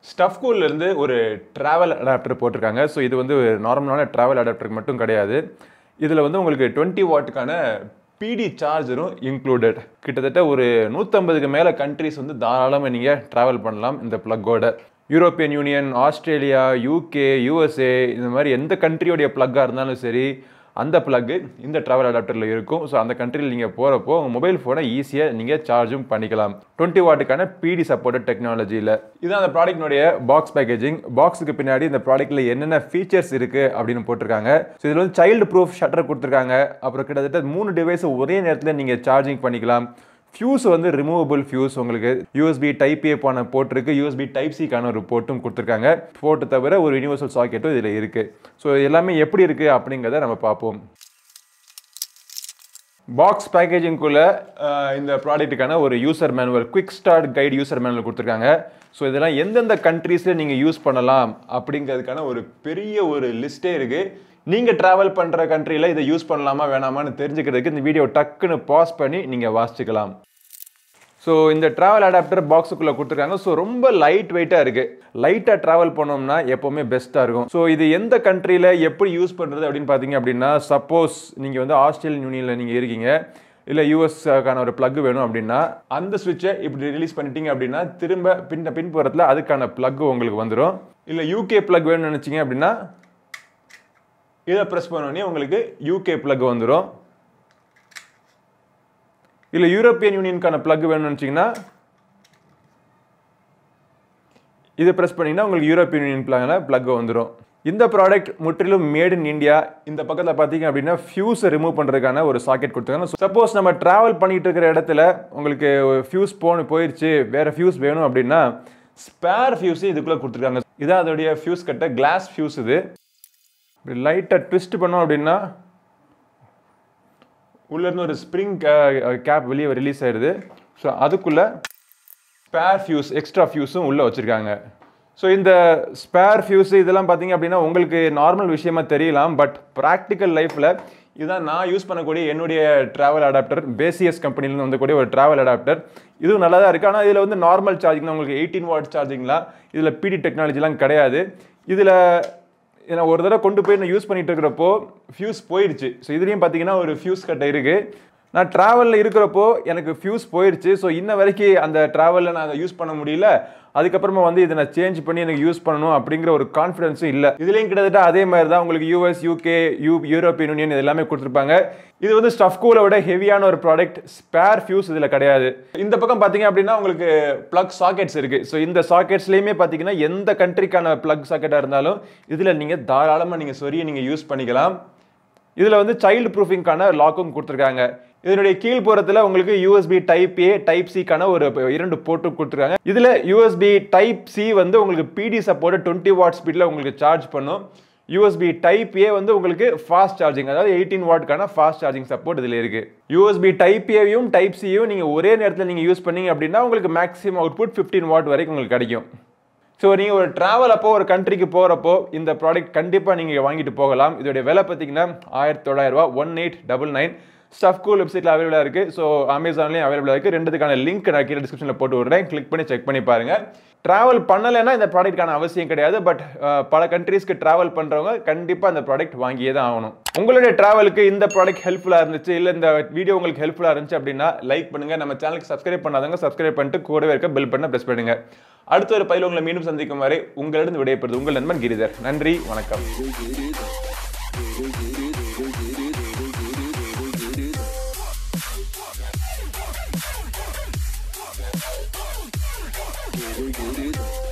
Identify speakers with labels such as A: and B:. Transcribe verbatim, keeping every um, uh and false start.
A: Stuffcool இருந்து ஒரு travel adapter போட்டிருக்காங்க. ஸோ இது வந்து நார்மலான travel adapter மட்டும் கிடையாது. இதில் வந்து உங்களுக்கு twenty வாட்டுக்கான P D சார்ஜரும் இன்க்ளூடட். கிட்டத்தட்ட ஒரு நூற்றம்பதுக்கு மேலே கண்ட்ரிஸ் வந்து தாராளமாக நீங்கள் ட்ராவல் பண்ணலாம் இந்த ப்ளக்கோட. European union, Australia, UK, USA இந்த மாதிரி எந்த கண்ட்ரியோடைய ப்ளக்காக இருந்தாலும் சரி அந்த ப்ளக்கு இந்த ட்ராவல் அடாப்டரில் இருக்கும். ஸோ அந்த கண்ட்ரியில் நீங்கள் போகிறப்போ உங்கள் மொபைல் ஃபோனை ஈஸியாக நீங்கள் சார்ஜும் பண்ணிக்கலாம். டுவெண்ட்டி வாட்டுக்கான பிடி சப்போர்ட்டட் டெக்னாலஜியில். இதுதான் அந்த ப்ராடக்ட்னுடைய பாக்ஸ் பேக்கேஜிங். பாக்ஸுக்கு பின்னாடி இந்த ப்ராடக்ட்டில் என்னென்ன ஃபீச்சர்ஸ் இருக்குது அப்படின்னு போட்டிருக்காங்க. ஸோ இதில் வந்து சைல்டு ப்ரூஃப் ஷட்டர் கொடுத்துருக்காங்க. அப்புறம் கிட்டத்தட்ட மூணு டிவைஸ் ஒரே நேரத்தில் நீங்கள் சார்ஜிங் பண்ணிக்கலாம். ஃபியூஸ் வந்து ரிமூவபிள் ஃபியூஸ், உங்களுக்கு யூஎஸ்பி டைப் ஏ போன போட்டிருக்கு, யூஎஸ்பி டைப் சிக்கான ஒரு போர்ட்டும் கொடுத்துருக்காங்க. போர்ட்டு தவிர ஒரு யூனிவர்சல் சாக்கெட்டும் இதில் இருக்குது. ஸோ எல்லாமே எப்படி இருக்குது அப்படிங்கிறத நம்ம பார்ப்போம். பாக்ஸ் பேக்கேஜிங்குள்ளே இந்த ப்ராடக்ட்டுக்கான ஒரு user manual, quick start guide user manual கொடுத்துருக்காங்க. ஸோ இதெல்லாம் எந்தெந்த கண்ட்ரீஸில் நீங்கள் யூஸ் பண்ணலாம் அப்படிங்கிறதுக்கான ஒரு பெரிய ஒரு லிஸ்ட்டே இருக்குது. நீங்கள் ட்ராவல் பண்ணுற கண்ட்ரியில் இதை யூஸ் பண்ணலாமா வேணாமான்னு தெரிஞ்சுக்கிறதுக்கு இந்த வீடியோ டக்குன்னு பாஸ் பண்ணி நீங்கள் வாசிச்சுக்கலாம். ஸோ இந்த ட்ராவல் அடாப்டர் பாக்ஸுக்குள்ளே கொடுத்துருக்காங்க. ஸோ ரொம்ப லைட் வெயிட்டாக இருக்குது. லைட்டாக ட்ராவல் பண்ணோம்னா எப்போவுமே பெஸ்ட்டாக இருக்கும். ஸோ இது எந்த கண்ட்ரியில் எப்படி யூஸ் பண்ணுறது அப்படின்னு பார்த்தீங்க அப்படின்னா, சப்போஸ் நீங்கள் வந்து ஆஸ்திரேலியன் யூனியனில் நீங்கள் இருக்கீங்க, இல்லை யூஎஸ்க்கான ஒரு ப்ளக் வேணும் அப்படின்னா அந்த ஸ்விட்சை இப்படி ரிலீஸ் பண்ணிட்டீங்க அப்படின்னா திரும்ப பின் பின்புறத்தில் அதுக்கான ப்ளக் உங்களுக்கு வந்துடும். இல்லை யூகே ப்ளக் வேணும்னு நினச்சிங்க அப்படின்னா இதை ப்ரெஸ் பண்ணோடனே உங்களுக்கு யூகே பிளக் வந்துடும். இல்லை யூரோப்பியன் யூனியனுக்கான பிளக் வேணும்னு நினச்சிங்கன்னா இதை ப்ரெஸ் பண்ணிங்கன்னா உங்களுக்கு யூரோப்பியன் யூனியன் பிளக் வந்துடும். இந்த ப்ராடக்ட் முற்றிலும் மேட் இன் இந்தியா. இந்த பக்கத்தில் பார்த்தீங்க அப்படின்னா ஃபியூஸை ரிமூவ் பண்ணுறதுக்கான ஒரு சாக்கெட் கொடுத்துருக்காங்க. சப்போஸ் நம்ம ட்ராவல் பண்ணிட்டு இருக்கிற இடத்துல உங்களுக்கு ஃபியூஸ் போன போயிடுச்சு, வேறு ஃபியூஸ் வேணும் அப்படின்னா ஸ்பேர் ஃபியூஸு இதுக்குள்ளே கொடுத்துருக்காங்க. இதான் அதோடைய ஃபியூஸ் கட்ட கிளாஸ் ஃபியூஸ். இது லைட்டாக ட்விஸ்ட் பண்ணோம் அப்படின்னா உள்ளேருந்து ஒரு ஸ்ப்ரிங் கேப் வெளியே ரிலீஸ் ஆயிடுது. ஸோ அதுக்குள்ளே ஸ்பேர் ஃபியூஸ், எக்ஸ்ட்ரா ஃபியூஸும் உள்ளே வச்சுருக்காங்க. ஸோ இந்த ஸ்பேர் ஃபியூஸ் இதெல்லாம் பார்த்தீங்க அப்படின்னா உங்களுக்கு நார்மல் விஷயமா தெரியலாம். பட் ப்ராக்டிக்கல் லைஃப்பில் இதுதான் நான் யூஸ் பண்ணக்கூடிய என்னுடைய ட்ராவல் அடாப்டர். பேசிஎஸ் கம்பெனிலேருந்து வந்தக்கூடிய ஒரு ட்ராவல் அடாப்டர். இதுவும் நல்லா தான் இருக்குது. ஆனால் இதில் வந்து நார்மல் சார்ஜிங் உங்களுக்கு எயிட்டீன் வாட் சார்ஜிங்லாம், இதில் பிடி டெக்னாலஜிலாம் கிடையாது. இதில் ஏன்னா ஒரு தடவை கொண்டு போய் நான் யூஸ் பண்ணிட்டு இருக்கிறப்போ ஃபியூஸ் போயிடுச்சு. ஸோ இதுலேயும் பார்த்தீங்கன்னா ஒரு ஃபியூஸ் கட்டை இருக்குது. நான் ட்ராவலில் இருக்கிறப்போ எனக்கு ஃபியூஸ் போயிடுச்சு. ஸோ இன்ன வரைக்கும் அந்த ட்ராவலில் நான் அதை யூஸ் பண்ண முடியல. அதுக்கப்புறமா வந்து இதை நான் சேஞ்ச் பண்ணி எனக்கு யூஸ் பண்ணணும் அப்படிங்கிற ஒரு கான்ஃபிடன்ஸும் இல்லை. இதுலேயும் கிட்டத்தட்ட அதே மாதிரி தான் உங்களுக்கு யூஎஸ், யூகே, யூ யூரோப்பியன் யூனியன் இது எல்லாமே கொடுத்துருப்பாங்க. இது வந்து ஸ்டஃப்கூலை விட ஹெவியான ஒரு ப்ராடக்ட். ஸ்பேர் ஃபியூஸ் இதில் கிடையாது. இந்த பக்கம் பார்த்தீங்க அப்படின்னா உங்களுக்கு ப்ளக் சாக்கெட்ஸ் இருக்குது. ஸோ இந்த சாக்கெட்ஸ்லேயுமே பார்த்தீங்கன்னா எந்த கண்ட்ரிக்கான ப்ளக் சாக்கெட்டாக இருந்தாலும் இதில் நீங்கள் தாராளமாக நீங்கள் சொரியை நீங்கள் யூஸ் பண்ணிக்கலாம். இதில் வந்து சைல்டு ப்ரூஃபிங்கான லாக்கும் கொடுத்துருக்காங்க. இதனுடைய கீழ்ப்புறத்தில் உங்களுக்கு யூஎஸ்பி டைப் ஏ, டைப் சிக்கான ஒரு இரண்டு போர்ட்டும் கொடுத்துருக்காங்க. இதில் யூஎஸ்பி டைப் சி வந்து உங்களுக்கு பிடி சப்போர்ட் டுவெண்ட்டி வாட் ஸ்பீடில் உங்களுக்கு சார்ஜ் பண்ணும். யூஎஸ்பி டைப் ஏ வந்து உங்களுக்கு ஃபாஸ்ட் சார்ஜிங், அதாவது எயிட்டீன் வாட்க்கான ஃபாஸ்ட் சார்ஜிங் சப்போர்ட் இதில் இருக்குது. யூஎஸ்பி டைப் ஏவையும் டைப் சியும் நீங்கள் ஒரே நேரத்தில் நீங்கள் யூஸ் பண்ணீங்க அப்படின்னா உங்களுக்கு மேக்ஸிமம் அவுட்புட் ஃபிஃப்டீன் வாட் வரைக்கும் உங்களுக்கு கிடைக்கும். ஸோ நீங்கள் ஒரு ட்ராவல் அப்போ ஒரு கண்ட்ரிக்கு போகிறப்போ இந்த ப்ராடக்ட் கண்டிப்பாக நீங்கள் வாங்கிட்டு போகலாம். இதோடைய விலை பார்த்தீங்கன்னா ஆயிரத்தி தொள்ளாயிரம் ரூபா, one eight double nine Stuffcool வெப்சைட்டில் அவைலபிளாக இருக்குது. ஸோ அமேசான்லேயும் அவைலபிளாக இருக்குது. ரெண்டுத்துக்கான லிங்க் நான் கீழே டிஸ்கிரிப்ஷனில் போட்டு விடுறேன். கிளிக் பண்ணி செக் பண்ணி பாருங்கள். ட்ராவல் பண்ணலைன்னா இந்த ப்ராடக்ட்கான அவசியம் கிடையாது. பட் பல கண்ட்ரீஸ்க்கு ட்ராவல் பண்ணுறவங்க கண்டிப்பாக இந்த ப்ராடக்ட் வாங்கியே தான் ஆகணும். உங்களுடைய ட்ராவலுக்கு இந்த ப்ராடக்ட் ஹெல்ப்ஃபுல்லாக இருந்துச்சு, இல்லை இந்த வீடியோ உங்களுக்கு ஹெல்ப்ஃபுல்லாக இருந்துச்சு அப்படின்னா லைக் பண்ணுங்கள். நம்ம சேனலுக்கு சப்ஸ்கிரைப் பண்ணாதவங்க சப்ஸ்கிரைப் பண்ணிட்டு கூடவே இருக்க பெல் பட்டனை ப்ரெஸ் பண்ணுங்க. அடுத்த ஒரு பதில் உங்களை மீண்டும் சந்திக்கும் வரை உங்களிடம் விடைபெறுவது உங்கள் நண்பன் கிரிதர். நன்றி, வணக்கம். Giri, Giri.